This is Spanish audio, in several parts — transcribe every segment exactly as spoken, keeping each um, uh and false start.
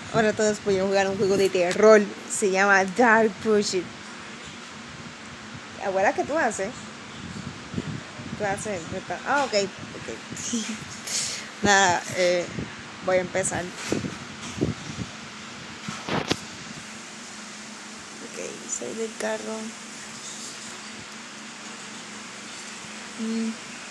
Ahora todos podemos jugar un juego de terror. Se llama Dark Pursuit. Abuela, ¿qué tú haces? ¿Tú haces? Ah, ok. okay. Nada, eh, voy a empezar. Ok, soy del carro. Mm.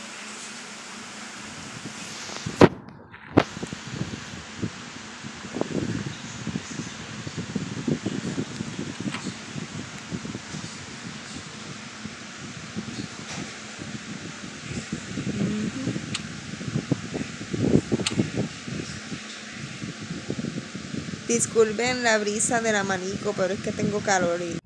Disculpen la brisa del abanico, pero es que tengo calor y...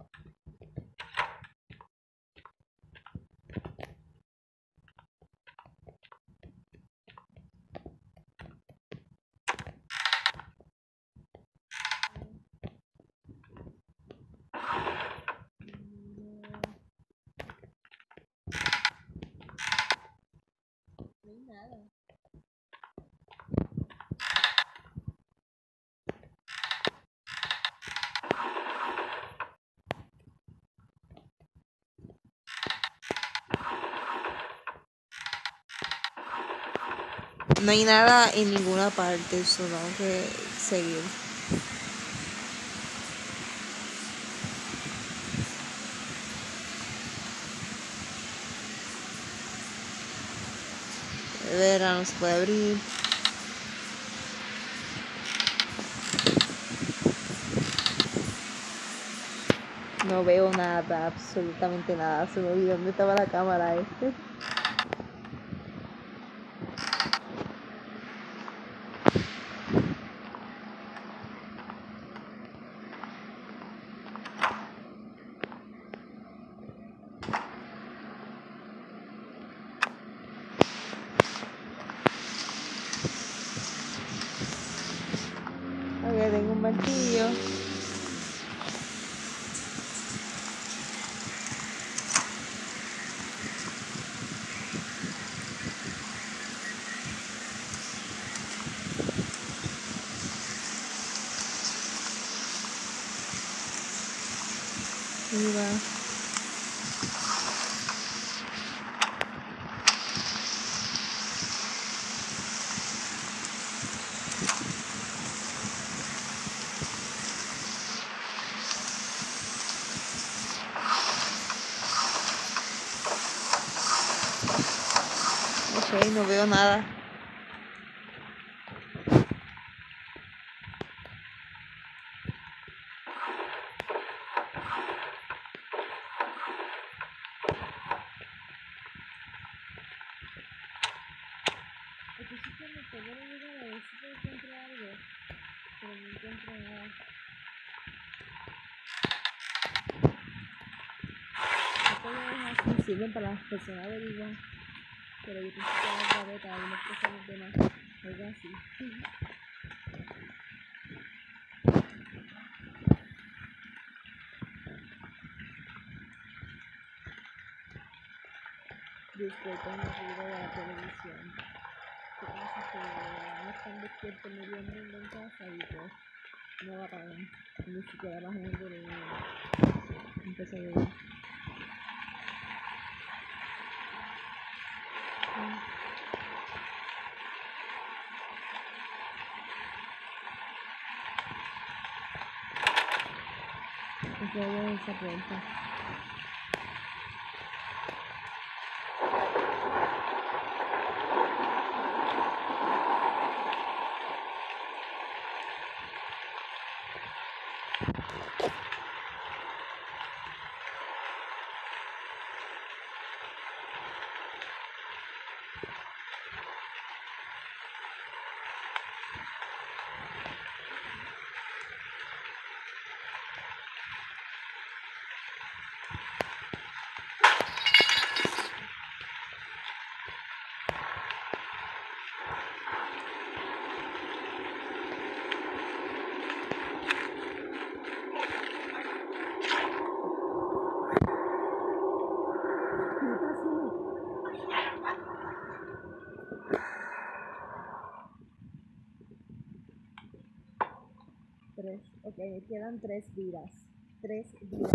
No hay nada. No hay nada en ninguna parte, solo tengo que seguir. Verano se puede abrir. No veo nada, absolutamente nada. Se me olvidó dónde estaba la cámara este. Ok, tengo un martillo. Ahí va. Ok, no veo nada. Sirven para las personas averiguar, pero yo pensé que era otra beta, algunas personas de más, algo así. Disculpen el ruido de la televisión. ¿Qué pasa? Que no están despiertos muy bien en casa y pues no la apagan. Ni siquiera bajan el volumen. Empezó a llover. Empezó a llover esa puerta. tres. Ok, me quedan tres vidas. Tres vidas.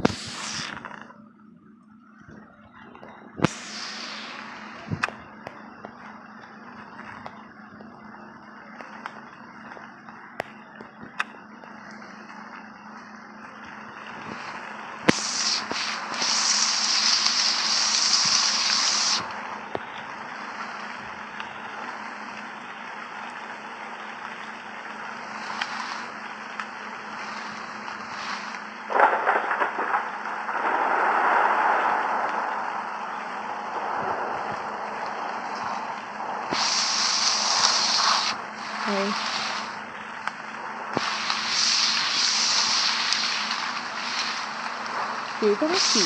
Hey. ¿Qué están aquí?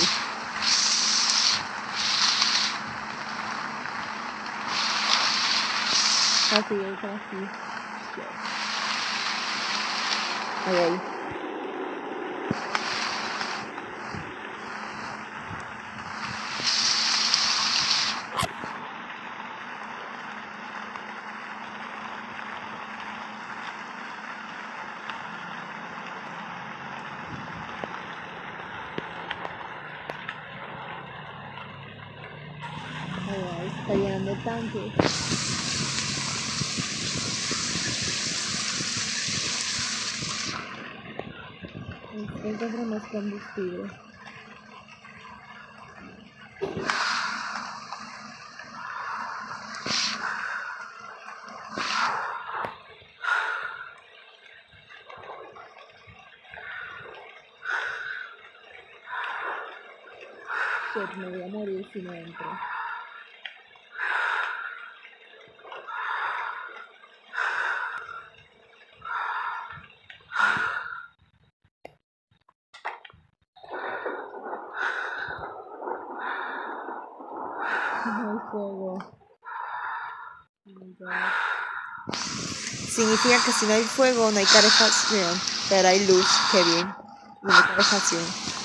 Ah, sí, ahí están aquí. Ahí, ahí. Ahí, ahí se está llenando el tanque. Encuentro más combustible. Shit, me voy a morir si no entro. No hay fuego. Oh my God. Significa que si no hay fuego no hay calefacción, pero hay luz, qué bien, no hay calefacción.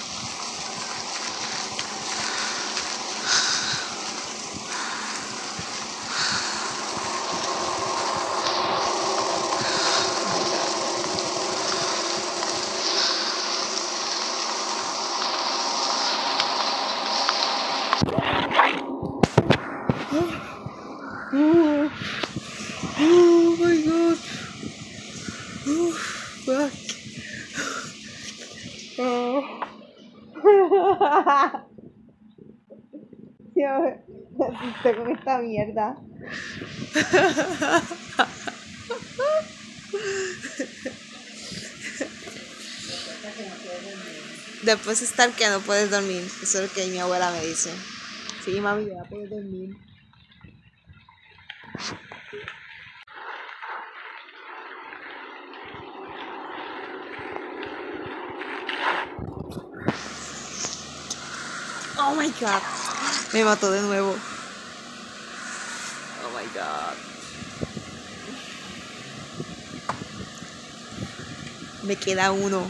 Oh, oh my God. Oh, fuck. Oh. Yo me asusté con esta mierda. Después de estar que no puedes dormir, eso es lo que mi abuela me dice. Sí, mami, ya puedo dormir. Oh my God, me mató de nuevo. Oh my God. Me queda uno.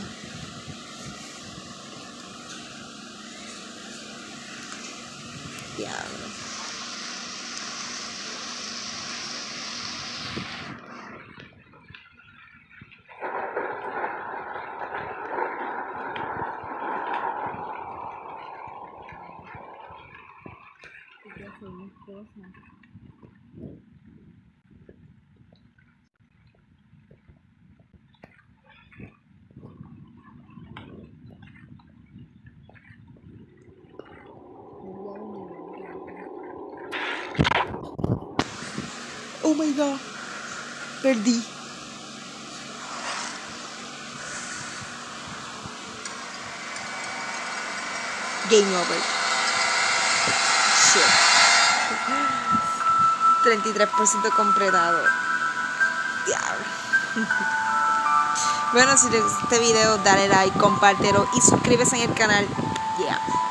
Diablo. Hay que hacer mis cosas. Oh my God. Perdí. Game over. Shit. treinta y tres por ciento completado. Diablo. Bueno, si les gusta este video, dale like, compártelo y suscríbete en el canal. Yeah.